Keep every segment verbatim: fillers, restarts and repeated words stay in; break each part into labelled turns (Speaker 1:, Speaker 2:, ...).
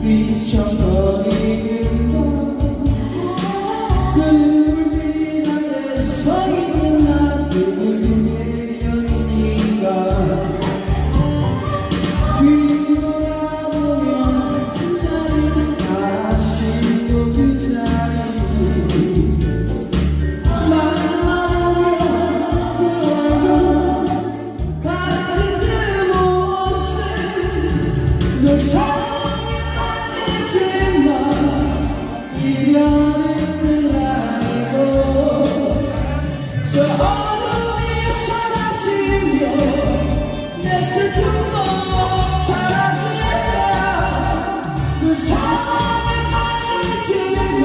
Speaker 1: 미쳐버리는 너 그 불빛 아래 서 있는 나 그의 연인인가 뒤돌아보면 그 자리 다시 또 그 자리 만나면 그 얼굴 같은 그 모습 널 사랑해 빠지지만 이별은 아니고 저 어둠이 사라지며 내 슬픔도 사라질까 널 사랑해 빠지지만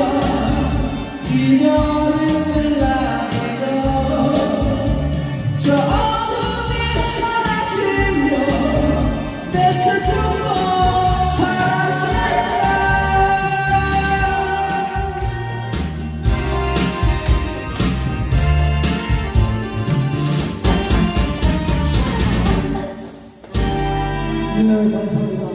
Speaker 1: 이별은 아니고 저 어둠이 사라지며 내 슬픔도 네, 감사합니다.